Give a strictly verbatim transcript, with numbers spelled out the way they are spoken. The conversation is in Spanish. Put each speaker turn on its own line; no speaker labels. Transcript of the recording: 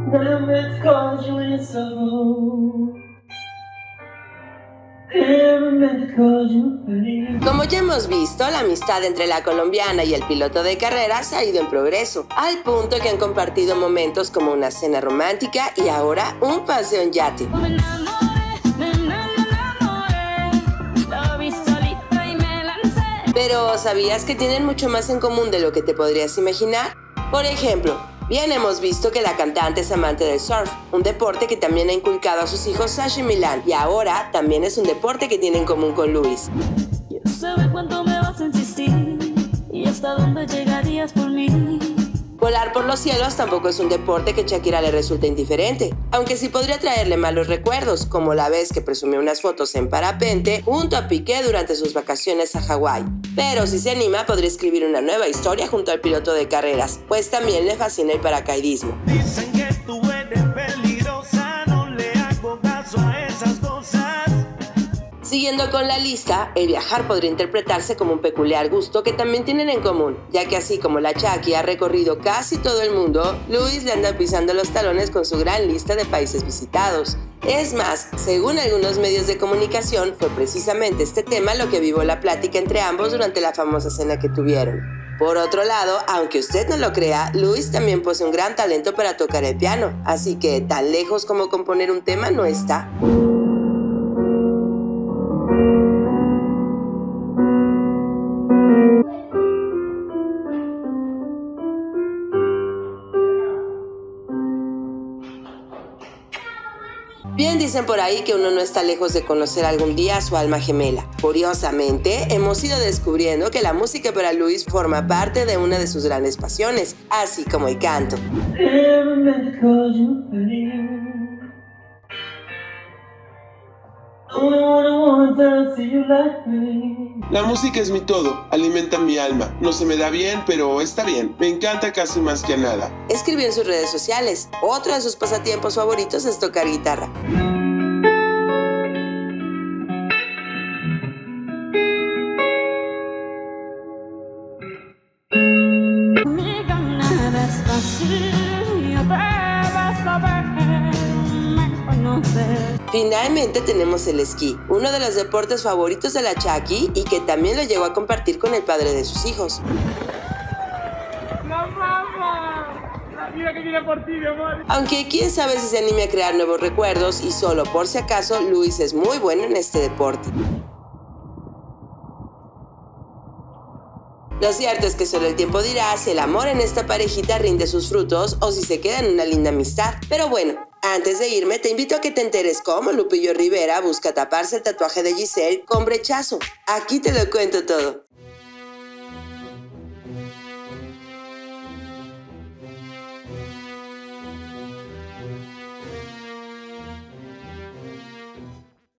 Como ya hemos visto, la amistad entre la colombiana y el piloto de carreras ha ido en progreso, al punto que han compartido momentos como una cena romántica y ahora un paseo en yate. Pero ¿sabías que tienen mucho más en común de lo que te podrías imaginar? Por ejemplo, bien hemos visto que la cantante es amante del surf, un deporte que también ha inculcado a sus hijos Sasha y Milan, y ahora también es un deporte que tiene en común con Luis.
Quiero saber cuánto me vas a insistir y hasta dónde llegarías por mí.
Volar por los cielos tampoco es un deporte que Shakira le resulta indiferente, aunque sí podría traerle malos recuerdos, como la vez que presumió unas fotos en parapente junto a Piqué durante sus vacaciones a Hawái. Pero si se anima, podría escribir una nueva historia junto al piloto de carreras, pues también le fascina el paracaidismo.
Dicen que tú eres peligrosa, no le hago caso a esas cosas.
Siguiendo con la lista, el viajar podría interpretarse como un peculiar gusto que también tienen en común, ya que así como la Shaki ha recorrido casi todo el mundo, Luis le anda pisando los talones con su gran lista de países visitados. Es más, según algunos medios de comunicación, fue precisamente este tema lo que avivó la plática entre ambos durante la famosa cena que tuvieron. Por otro lado, aunque usted no lo crea, Luis también posee un gran talento para tocar el piano, así que tan lejos como componer un tema no está. Bien dicen por ahí que uno no está lejos de conocer algún día a su alma gemela. Curiosamente, hemos ido descubriendo que la música para Luis forma parte de una de sus grandes pasiones, así como el canto.
La música es mi todo, alimenta mi alma. No se me da bien, pero está bien. Me encanta casi más que a nada.
Escribió en sus redes sociales. Otro de sus pasatiempos favoritos es tocar guitarra. Finalmente tenemos el esquí, uno de los deportes favoritos de la Shaki y que también lo llegó a compartir con el padre de sus hijos.
¡La mamá! La vida que viene por ti, mi amor.
Aunque quién sabe si se anime a crear nuevos recuerdos y solo por si acaso, Luis es muy bueno en este deporte. Lo cierto es que solo el tiempo dirá si el amor en esta parejita rinde sus frutos o si se queda en una linda amistad. Pero bueno, antes de irme te invito a que te enteres cómo Lupillo Rivera busca taparse el tatuaje de Giselle con brechazo. Aquí te lo cuento todo.